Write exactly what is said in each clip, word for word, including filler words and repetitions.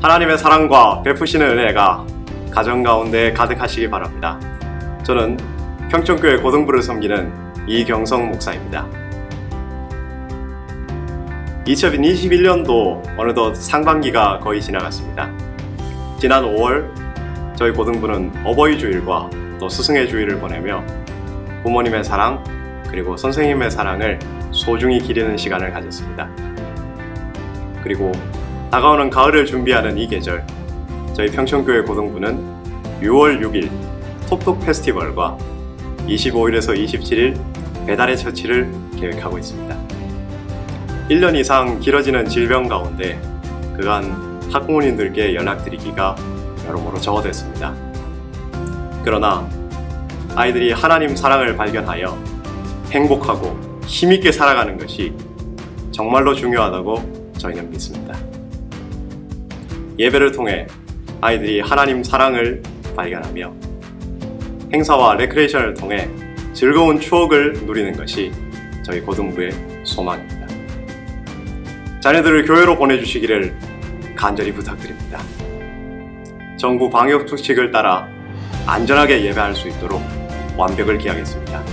하나님의 사랑과 베푸시는 은혜가 가정 가운데 가득하시기 바랍니다. 저는 평촌교회 고등부를 섬기는 이경성 목사입니다. 이천이십일 년도 어느덧 상반기가 거의 지나갔습니다. 지난 오월 저희 고등부는 어버이 주일과 또 스승의 주일을 보내며 부모님의 사랑 그리고 선생님의 사랑을 소중히 기리는 시간을 가졌습니다. 그리고 다가오는 가을을 준비하는 이 계절, 저희 평촌교회 고등부는 유월 육일 톡톡 페스티벌과 이십오일에서 이십칠일 배달의 처치를 계획하고 있습니다. 일 년 이상 길어지는 질병 가운데 그간 학부모님들께 연락드리기가 여러모로 적어됐습니다. 그러나 아이들이 하나님 사랑을 발견하여 행복하고 힘있게 살아가는 것이 정말로 중요하다고 저희는 믿습니다. 예배를 통해 아이들이 하나님 사랑을 발견하며 행사와 레크레이션을 통해 즐거운 추억을 누리는 것이 저희 고등부의 소망입니다. 자녀들을 교회로 보내주시기를 간절히 부탁드립니다. 정부 방역 수칙을 따라 안전하게 예배할 수 있도록 완벽을 기하겠습니다.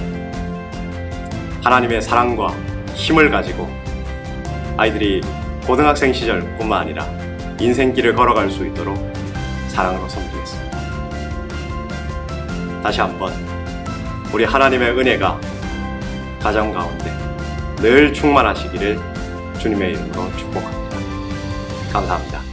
하나님의 사랑과 힘을 가지고 아이들이 고등학생 시절뿐만 아니라 인생길을 걸어갈 수 있도록 사랑으로 섬기겠습니다. 다시 한번 우리 하나님의 은혜가 가정 가운데 늘 충만하시기를 주님의 이름으로 축복합니다. 감사합니다.